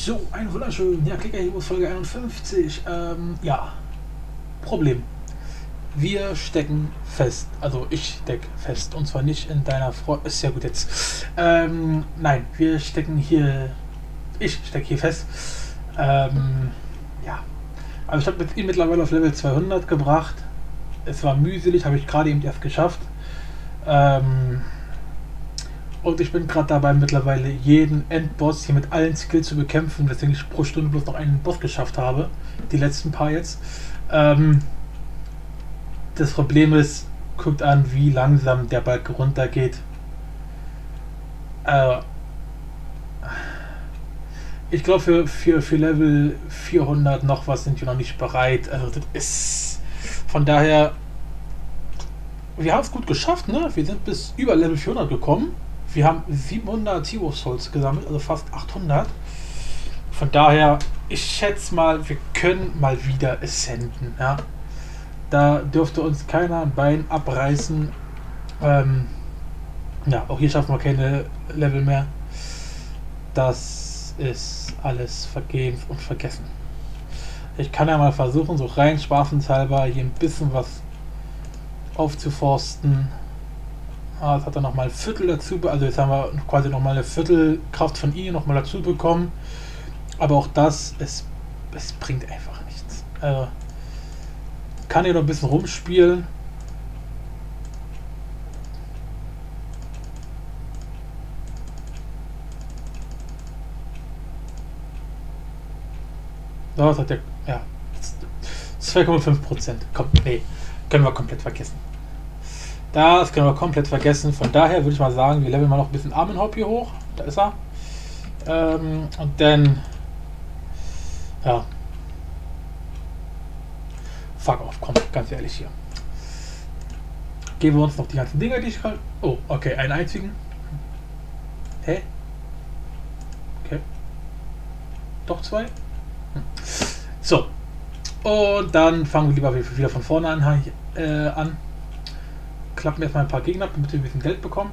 So, ein wunderschön. Ja, Klicker-Heroes Folge 51. Ja, Problem. Wir stecken fest. Also ich stecke fest. Und zwar nicht in deiner Front. Ist ja gut jetzt. Nein, wir stecken hier. Ich stecke hier fest. Ja. Also ich habe ihn mittlerweile auf Level 200 gebracht. Es war mühselig, habe ich gerade eben erst geschafft. Und ich bin gerade dabei, mittlerweile jeden Endboss hier mit allen Skills zu bekämpfen, weswegen ich pro Stunde bloß noch einen Boss geschafft habe. Die letzten paar jetzt. Das Problem ist, guckt an, wie langsam der Balken runtergeht. Ich glaube, für Level 400 noch was sind wir noch nicht bereit. Also das ist... Von daher... Wir haben es gut geschafft, ne? Wir sind bis über Level 400 gekommen. Wir haben 700 Hero Souls gesammelt, also fast 800. Von daher, ich schätze mal, wir können mal wieder ascenden, ja. Da dürfte uns keiner ein Bein abreißen. Ja, auch hier schaffen wir keine Level mehr. Das ist alles vergebens und vergessen. Ich kann ja mal versuchen, so rein spaßenshalber hier ein bisschen was aufzuforsten. Jetzt hat er nochmal ein Viertel dazu, also jetzt haben wir quasi nochmal eine Viertelkraft von ihm nochmal dazu bekommen. Aber auch das, es bringt einfach nichts. Also, kann hier noch ein bisschen rumspielen. So, das hat ja 2,5%. Kommt, nee, können wir komplett vergessen. Das können wir komplett vergessen. Von daher würde ich mal sagen, wir leveln mal noch ein bisschen Armenhaupt hier hoch. Da ist er. Und dann... Ja. Fuck off, komm, ganz ehrlich hier. Geben wir uns noch die ganzen Dinger, die ich gerade... Oh, okay, einen einzigen. Hä? Okay. Doch zwei? So. Und dann fangen wir lieber wieder von vorne an. Klappen erstmal ein paar Gegner ab, damit wir ein bisschen Geld bekommen.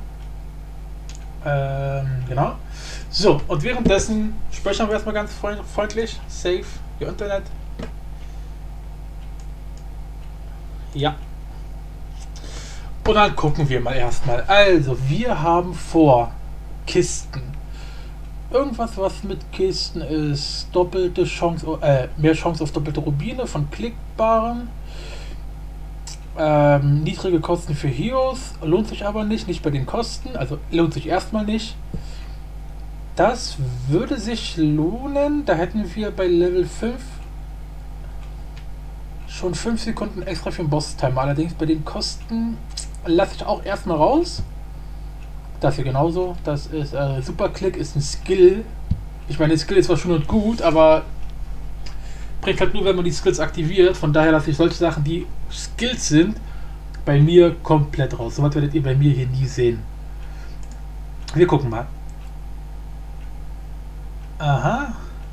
Genau. So, und währenddessen sprechen wir erstmal ganz freundlich. Save your Internet. Ja. Und dann gucken wir mal erstmal. Also, wir haben vor Kisten. Irgendwas, was mit Kisten ist. Doppelte Chance, mehr Chance auf doppelte Rubine von klickbaren. Niedrige Kosten für Heroes, lohnt sich aber nicht bei den Kosten, also lohnt sich erstmal nicht. Das würde sich lohnen, da hätten wir bei Level 5 schon 5 Sekunden extra für den Boss-Timer, allerdings bei den Kosten lasse ich auch erstmal raus. Das hier genauso, das ist Superklick, ist ein Skill. Ich meine, Skill ist zwar schon und gut, aber bringt halt nur, wenn man die Skills aktiviert. Von daher lasse ich solche Sachen, die Skills sind, bei mir komplett raus. So was werdet ihr bei mir hier nie sehen. Wir gucken mal. Aha.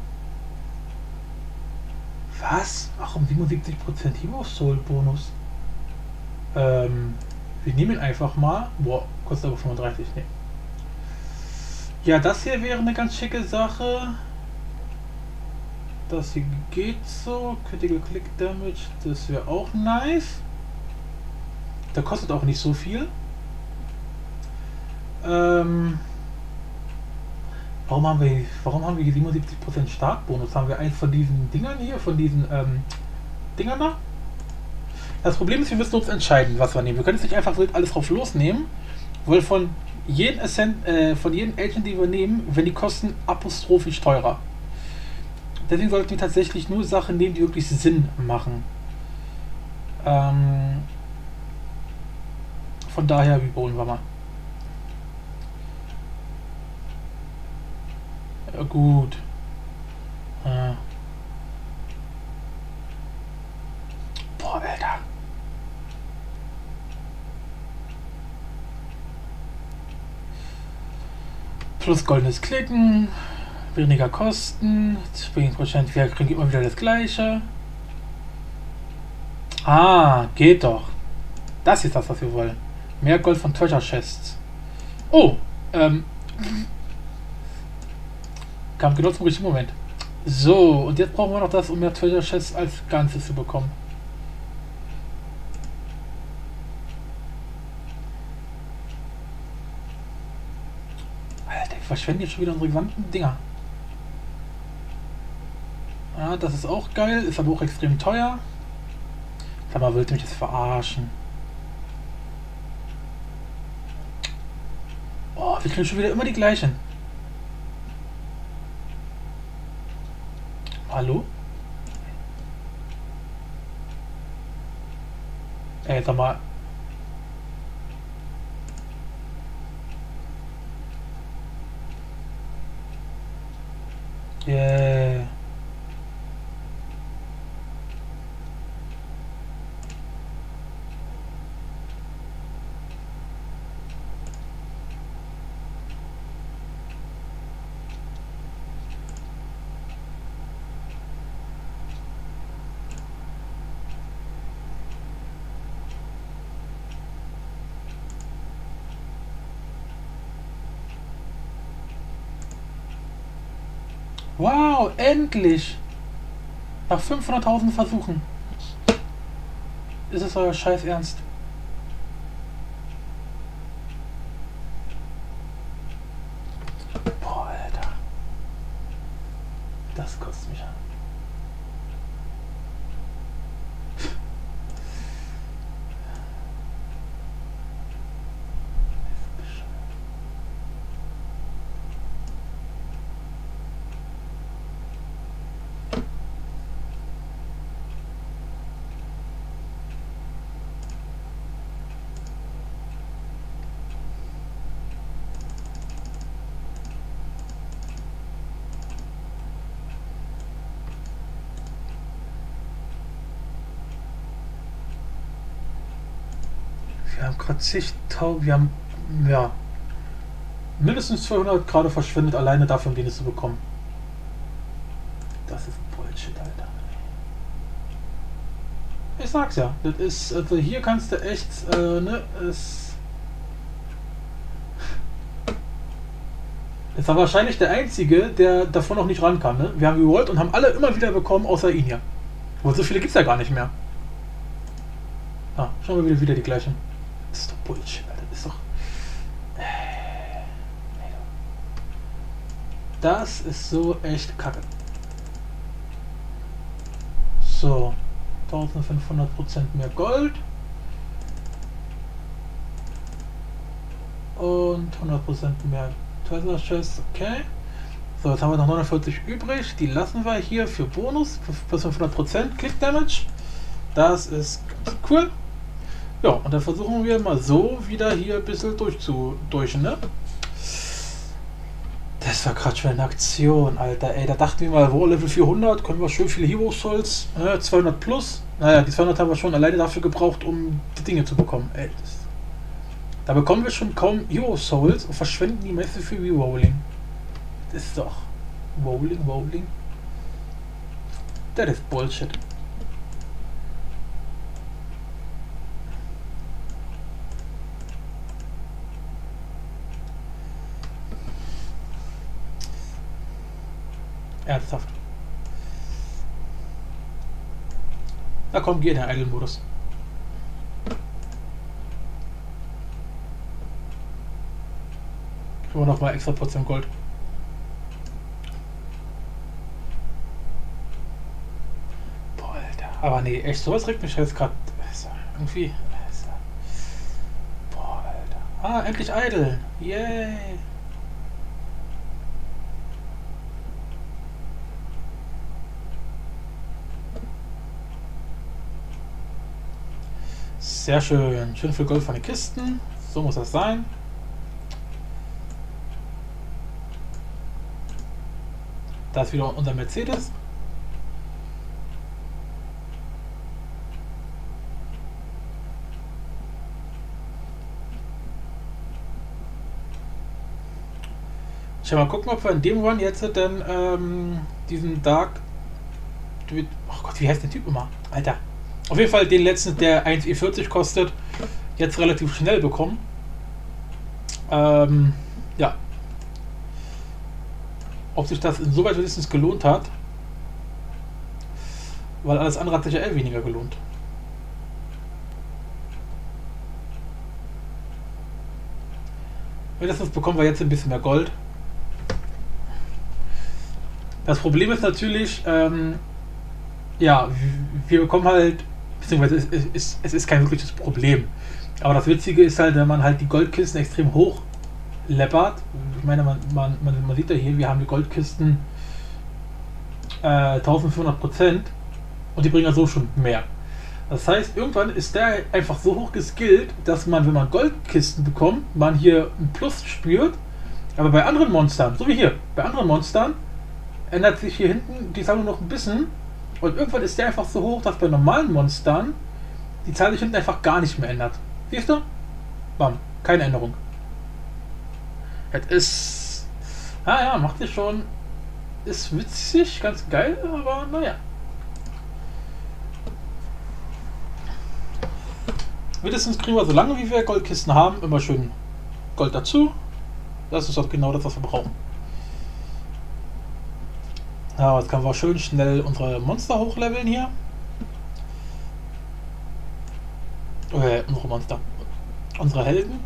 Was? Warum 77% Hero Soul Bonus? Wir nehmen ihn einfach mal. Boah, kostet aber 35. Nee. Ja, das hier wäre eine ganz schicke Sache. Das hier geht so. Critical Click Damage, das wäre auch nice. Der kostet auch nicht so viel. Warum haben wir hier 77% Startbonus? Haben wir eins von diesen Dingern hier? Von diesen Dingern da? Das Problem ist, wir müssen uns entscheiden, was wir nehmen. Wir können jetzt nicht einfach alles drauf losnehmen, weil von jedem Agent, die wir nehmen, werden die Kosten apostrophisch teurer. Deswegen sollten wir tatsächlich nur Sachen nehmen, die wirklich Sinn machen. Von daher, wie holen wir mal? Ja, gut. Boah, Alter. Plus goldenes Klicken. Weniger Kosten, 10%, wir kriegen immer wieder das gleiche. Ah, geht doch. Das ist das, was wir wollen. Mehr Gold von Treasure Chests. Oh, kam genau zum richtigen Moment. So, und jetzt brauchen wir noch das, um mehr Treasure Chests als Ganzes zu bekommen. Alter, ich verschwende jetzt schon wieder unsere gesamten Dinger. Ja, das ist auch geil, ist aber auch extrem teuer. Sag mal, wollt ihr mich jetzt verarschen? Oh, wir kriegen schon wieder immer die gleichen. Hallo? Ey, sag mal. Yeah. Wow, endlich! Nach 500.000 Versuchen. Ist es euer Scheiß Ernst? Boah, Alter. Das kostet mich an. Wir haben gerade zigtausend, wir haben, ja, mindestens 200 gerade verschwendet, alleine dafür, um den zu bekommen. Das ist Bullshit, Alter. Ich sag's ja, das ist, also hier kannst du echt, ne, es ist aber wahrscheinlich der Einzige, der davon noch nicht rankam, ne? Wir haben gerollt und haben alle immer wieder bekommen, außer ihn hier. Wo so viele gibt's ja gar nicht mehr. Ah, schauen wir wieder die gleichen. Das ist doch Bullshit, Alter. Das ist doch. Das ist so echt kacke. So. 1500% mehr Gold. Und 100% mehr Treasure Chest. Okay. So, jetzt haben wir noch 49 übrig. Die lassen wir hier für Bonus. Plus 500% Click Damage. Das ist ganz cool. Ja, und dann versuchen wir mal so wieder hier ein bisschen durch, ne? Das war gerade schon eine Aktion, Alter. Ey, da dachten wir mal, wo Level 400 können wir schön viele Hero Souls, 200 plus. Naja, die 200 haben wir schon alleine dafür gebraucht, um die Dinge zu bekommen. Ey, da bekommen wir schon kaum Hero Souls und verschwenden die meiste für Rerolling. Das ist doch Rolling. Das ist Bullshit. Ernsthaft. Na komm, geh in den Idle-Modus. Kriegen wir noch mal extra Portion Gold. Boah, Alter. Aber nee, echt, sowas regt mich jetzt gerade. Irgendwie. Boah, Alter. Ah, endlich Idle. Yay. Sehr schön. Schön viel Gold von den Kisten. So muss das sein. Da ist wieder unser Mercedes. Ich will mal gucken, ob wir in dem Run jetzt denn diesen Dark... Oh Gott, wie heißt der Typ immer? Alter. Auf jeden Fall den letzten, der 1,40 kostet, jetzt relativ schnell bekommen. Ja. Ob sich das insoweit wenigstens gelohnt hat, weil alles andere hat sich ja weniger gelohnt. Mindestens bekommen wir jetzt ein bisschen mehr Gold. Das Problem ist natürlich, ja, wir bekommen halt, beziehungsweise es ist kein wirkliches Problem. Aber das Witzige ist halt, wenn man halt die Goldkisten extrem hoch läppert. Ich meine, man sieht ja hier, wir haben die Goldkisten 1500% und die bringen ja so schon mehr. Das heißt, irgendwann ist der einfach so hoch geskillt, dass man, wenn man Goldkisten bekommt, man hier ein Plus spürt. Aber bei anderen Monstern, so wie hier, bei anderen Monstern ändert sich hier hinten die Zahl nur noch ein bisschen. Und irgendwann ist der einfach so hoch, dass bei normalen Monstern die Zahl sich hinten einfach gar nicht mehr ändert. Siehst du? Bam, keine Änderung. Es ist. Ja, macht sich schon. Ist witzig, ganz geil, aber naja. Mindestens kriegen wir, solange wie wir Goldkisten haben, immer schön Gold dazu. Das ist doch genau das, was wir brauchen. Ja, jetzt können wir schön schnell unsere Monster hochleveln hier. Unsere Monster. Unsere Helden.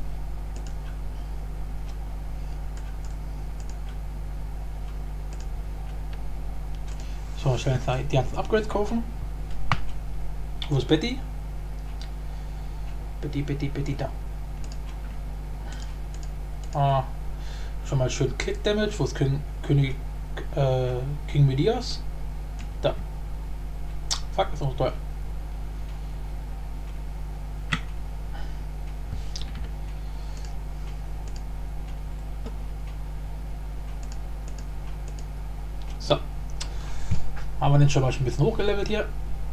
So, schnell die ganzen Upgrades kaufen. Wo ist Betty? Betty, da. Schon mal schön Click Damage. Wo ist King Midias? Da. Fuck, ist noch teuer. So. Haben wir den schon mal ein bisschen hochgelevelt hier.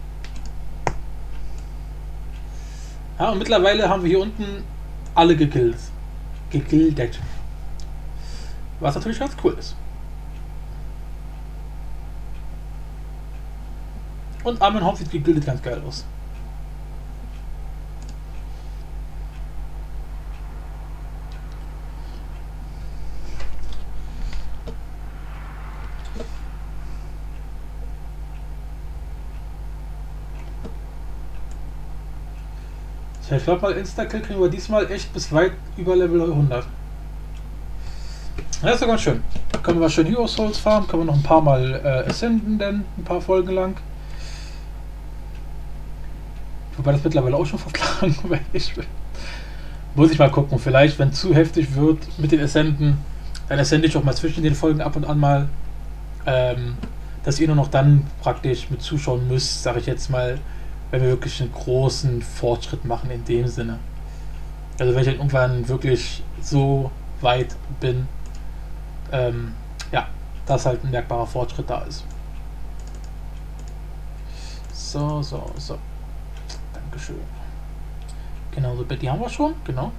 Ja, und mittlerweile haben wir hier unten alle gegildet. Was natürlich ganz cool ist. Und Amenhof sieht gegildet ganz geil aus. Ich glaube mal, Insta-Kill kriegen wir diesmal echt bis weit über Level 100. Ja, ist ja ganz schön. Da können wir schön Hero Souls farmen, können wir noch ein paar Mal ascenden, denn ein paar Folgen lang. Wobei das mittlerweile auch schon fast langweilig wird. Muss ich mal gucken, vielleicht, wenn es zu heftig wird mit den Ascenden, dann ascende ich auch mal zwischen den Folgen ab und an mal. Dass ihr nur noch dann praktisch mit zuschauen müsst, sage ich jetzt mal, wenn wir wirklich einen großen Fortschritt machen in dem Sinne. Also wenn ich dann irgendwann wirklich so weit bin, ja, dass halt ein merkbarer Fortschritt da ist. So. Dankeschön. Genau, so Betty haben wir schon, genau.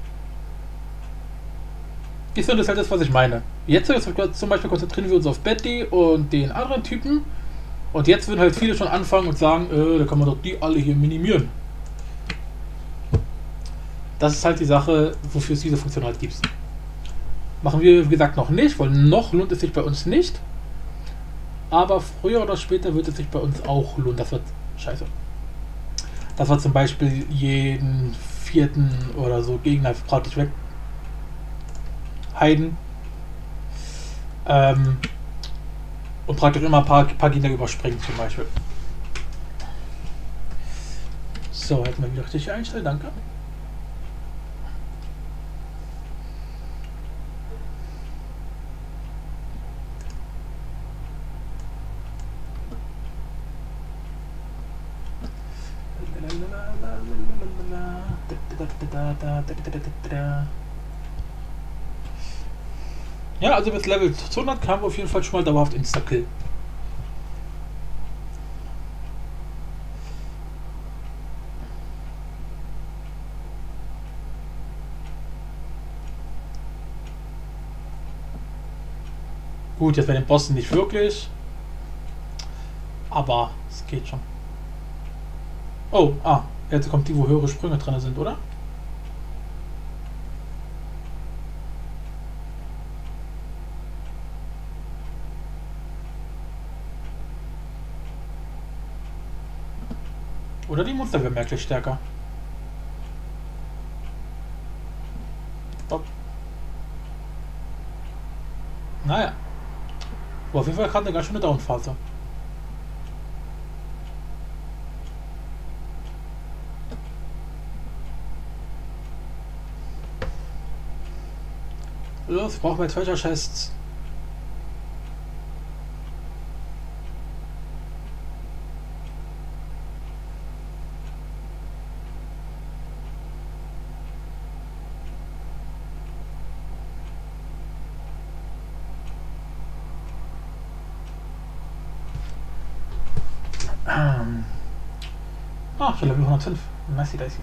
Das ist halt das, was ich meine. Jetzt zum Beispiel konzentrieren wir uns auf Betty und den anderen Typen. Und jetzt würden halt viele schon anfangen und sagen, da kann man doch die alle hier minimieren. Das ist halt die Sache, wofür es diese Funktion halt gibt. Machen wir, wie gesagt, noch nicht, weil noch lohnt es sich bei uns nicht. Aber früher oder später wird es sich bei uns auch lohnen. Das wird scheiße. Dass wir zum Beispiel jeden vierten oder so Gegner praktisch weg heiden. Und praktisch immer ein paar Gegner überspringen zum Beispiel. So, hätten wir wieder richtig einstellen, danke. Ja, also bis Level 200 kam auf jeden Fall schon mal dauerhaft Insta-Kill. Gut, jetzt bei den Bossen nicht wirklich. Aber es geht schon. Oh, jetzt kommt die, wo höhere Sprünge drin sind, oder? Oder die Monster werden merklich stärker. Oh. Naja. Aber auf jeden Fall gerade eine ganz schöne Downphase. Los, brauchen wir Treasure Chests. Ach, Level 105. Nicey dicey.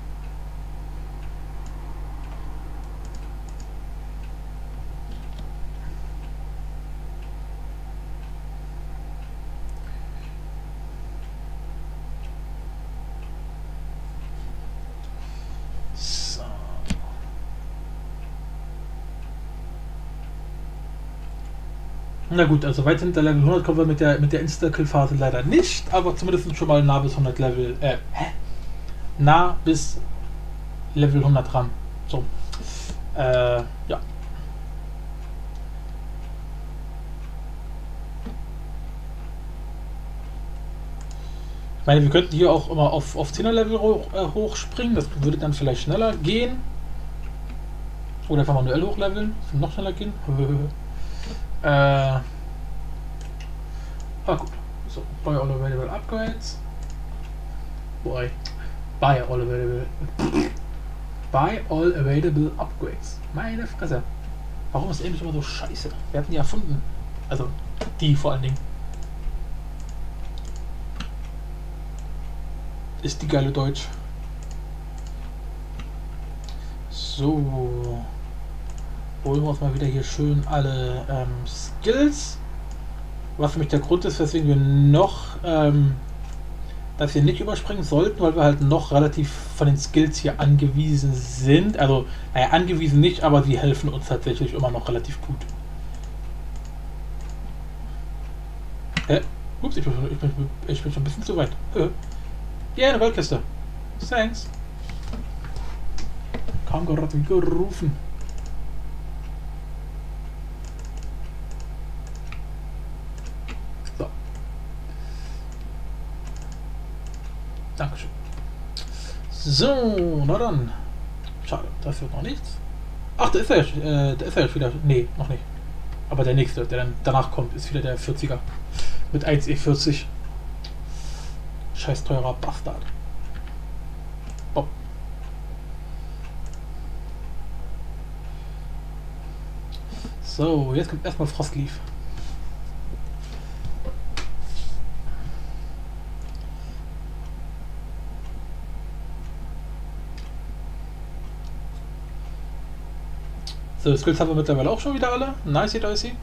So. Na gut, also weit hinter Level 100 kommen wir mit der Insta-Kill-Phase leider nicht, aber zumindest schon mal nah bis 100 Level, nah bis Level 100 ran. So. Ja. Ich meine, wir könnten hier auch immer auf 10er Level hochspringen, das würde dann vielleicht schneller gehen. Oder einfach manuell hochleveln, das würde noch schneller gehen. Gut. So, buy all available upgrades. Buy all available upgrades. Meine Fresse. Warum ist Englisch immer so scheiße? Wir hatten die erfunden. Also, die vor allen Dingen. Ist die geile Deutsch. So. Holen wir uns mal wieder hier schön alle Skills. Was für mich der Grund ist, weswegen wir noch dass wir nicht überspringen sollten, weil wir halt noch relativ von den Skills hier angewiesen sind. Also, naja, angewiesen nicht, aber sie helfen uns tatsächlich immer noch relativ gut. Ups, ich bin schon ein bisschen zu weit. Ja, eine Goldkiste. Thanks. Kam gerade wie gerufen. So. Dankeschön. So, na dann. Schade, das wird noch nichts. Ach, da ist er jetzt wieder. Nee, noch nicht. Aber der nächste, der dann danach kommt, ist wieder der 40er. Mit 1E40. Scheiß teurer Bastard. Bob. So, jetzt kommt erstmal Frostleaf. So, Skills haben wir mittlerweile auch schon wieder alle. Nicey dicey.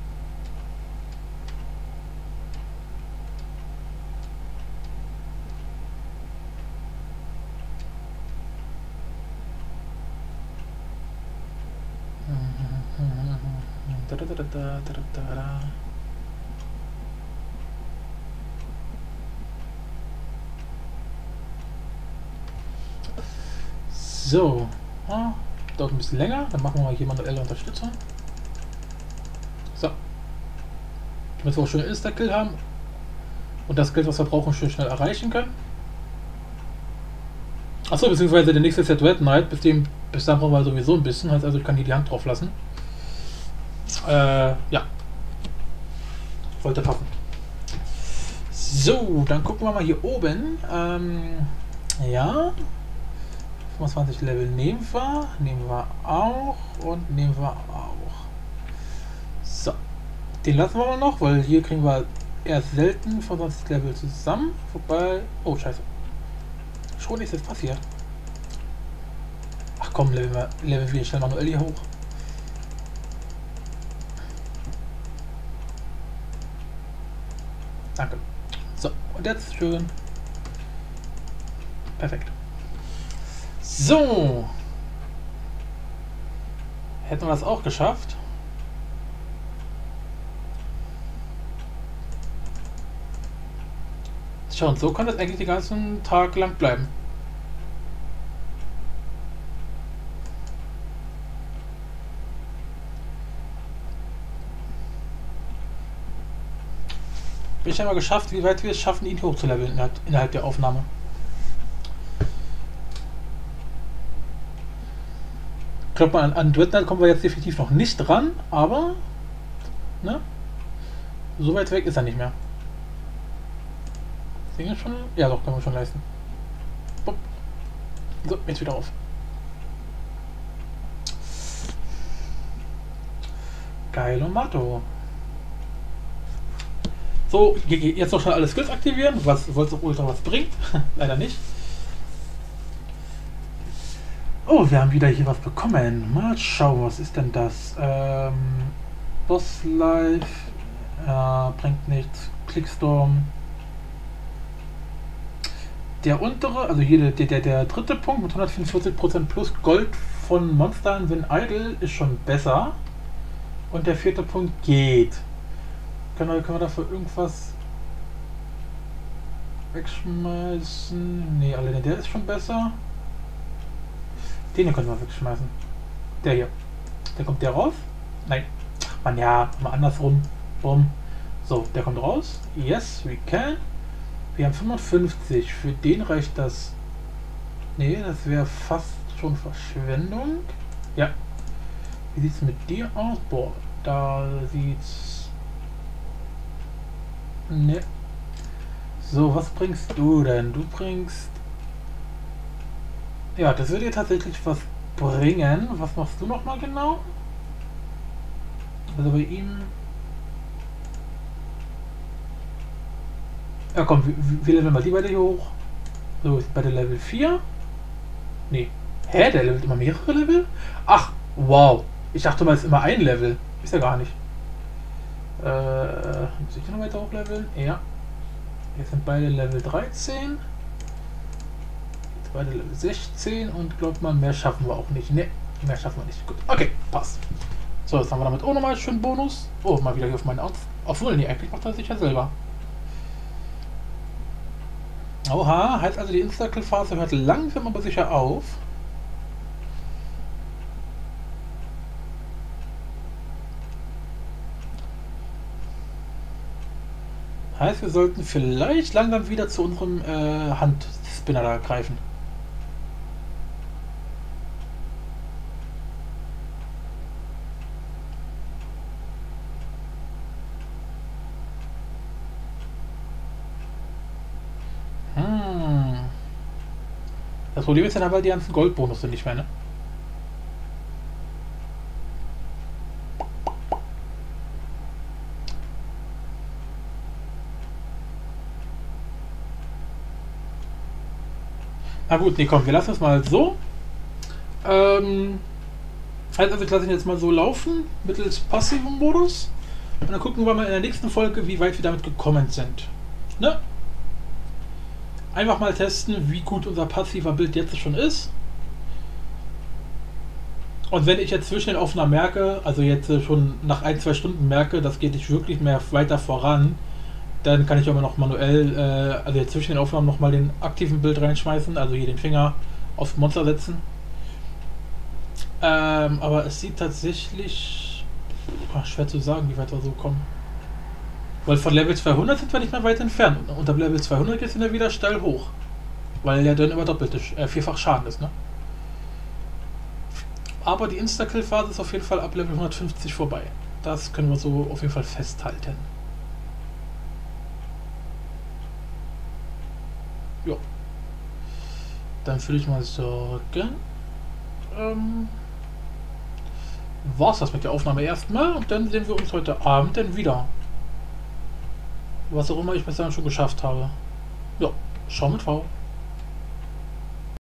So, dauert ein bisschen länger, dann machen wir mal hier manuelle Unterstützung. So. Damit wir auch schön Insta-Kill haben und das Geld, was wir brauchen, schön schnell erreichen können. Achso, beziehungsweise der nächste ist der Dread Knight, bis dann brauchen wir sowieso ein bisschen, heißt also ich kann hier die Hand drauf lassen. Ja. Sollte passen. So, dann gucken wir mal hier oben. Ja. 25 Level nehmen wir auch und nehmen wir auch. So. Den lassen wir mal noch, weil hier kriegen wir eher selten 25 Level zusammen. Wobei. Oh, scheiße. Schon ist jetzt passiert. Ach komm, leveln wir schnell manuell hier hoch. Danke. So, und jetzt schön. Perfekt. So. Hätten wir das auch geschafft. Tja, und so kann das eigentlich den ganzen Tag lang bleiben. Ich habe mal geschafft, wie weit wir es schaffen, ihn hochzuleveln innerhalb der Aufnahme. Ich glaube, an Dreadnought kommen wir jetzt definitiv noch nicht dran, aber ne? So weit weg ist er nicht mehr. Sehen wir schon? Ja, doch, können wir schon leisten. So, jetzt wieder auf. Geilomato. So, jetzt noch schnell alle Skills aktivieren, was wollte auch ultra was bringt. Leider nicht. Oh, wir haben wieder hier was bekommen. Mal schauen, was ist denn das? Boss Life bringt nichts. Clickstorm. Der untere, also hier der dritte Punkt mit 144% plus Gold von Monstern, wenn idle, ist schon besser. Und der vierte Punkt geht. Können wir dafür irgendwas wegschmeißen? Ne, alleine der ist schon besser. Den hier können wir wegschmeißen. Der hier. Der kommt der raus? Nein. Man, ja, mal andersrum. Bumm. So, der kommt raus. Yes, we can. Wir haben 55. Für den reicht das. Ne, das wäre fast schon Verschwendung. Ja. Wie sieht es mit dir aus? Boah, da sieht's. Ne. So, was bringst du denn? Du bringst. Ja, das würde dir tatsächlich was bringen. Was machst du noch mal genau? Also bei ihm. Ja komm, wir leveln mal die beide hier hoch. So, ist bei der Level 4. Nee. Hä? Der levelt immer mehrere Level? Ach, wow. Ich dachte mal, es ist immer ein Level. Ist ja gar nicht. Muss ich noch weiter hochleveln? Ja. Jetzt sind beide Level 13. Jetzt beide Level 16 und glaubt man, mehr schaffen wir auch nicht. Ne, mehr schaffen wir nicht. Gut. Okay, passt. So, jetzt haben wir damit auch nochmal einen schönen Bonus. Oh, mal wieder hier auf meinen Out. Obwohl, nee, eigentlich macht er sich ja selber. Oha, heißt also die Instakill-Phase hört langsam aber sicher auf. Heißt, wir sollten vielleicht langsam wieder zu unserem Handspinner da greifen. Das Problem ist dann aber die ganzen Goldbonus sind nicht mehr, ne? Na gut, nee, komm, wir lassen es mal so. Also ich lasse ihn jetzt mal so laufen, mittels passivem Modus. Und dann gucken wir mal in der nächsten Folge, wie weit wir damit gekommen sind. Ne? Einfach mal testen, wie gut unser passiver Bild jetzt schon ist. Und wenn ich jetzt zwischen den Aufnahmen merke, also jetzt schon nach 1-2 Stunden merke, das geht nicht wirklich mehr weiter voran, dann kann ich aber noch manuell, also jetzt zwischen den Aufnahmen nochmal den aktiven Bild reinschmeißen, also hier den Finger aufs Monster setzen. Aber es sieht tatsächlich schwer zu sagen, wie weit wir so kommen. Weil von Level 200 sind wir nicht mehr weit entfernt. Und ab Level 200 geht es dann wieder steil hoch. Weil ja dann immer doppelte, vierfach Schaden ist, ne? Aber die Instakill-Phase ist auf jeden Fall ab Level 150 vorbei. Das können wir so auf jeden Fall festhalten. Jo. Dann würde ich mal sagen, war's das mit der Aufnahme erstmal und dann sehen wir uns heute Abend dann wieder. Was auch immer ich bis dann schon geschafft habe. Ja, schau mit V.